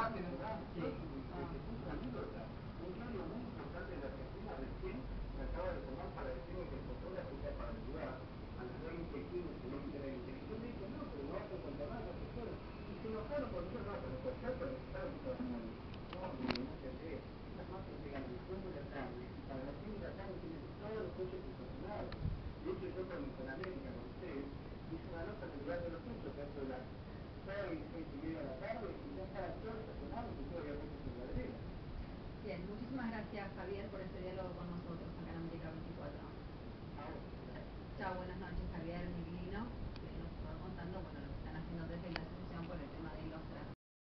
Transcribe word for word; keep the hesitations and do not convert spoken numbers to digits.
Ah, ¿de verdad? Sí. Un diario muy importante de Argentina recién me acaba de tomar para decirme que el fotógrafo está para ayudar a las veinte, quince, veinte. Y yo le dije, no, pero no vas a encontrar nada, que fuera. Y se enojaron por eso, no, pero por cierto, le estaban trabajando. No, mire, no se ve. Las notas llegan a las cinco de la tarde, y para las cinco de la tarde tienen todos los coches estacionados. De hecho, yo con, con América, con ustedes, hice una nota en el lugar de los hechos, que es la seis, seis y media de la tarde, y ya estaban todos estacionados, y yo había puesto su ladrera. Bien, muchísimas gracias, Javier, por este diálogo con nosotros acá en América veinticuatro. Chao, buenas noches, Javier Miglino, que nos estaba contando, bueno, lo que están haciendo desde la asociación por el tema de los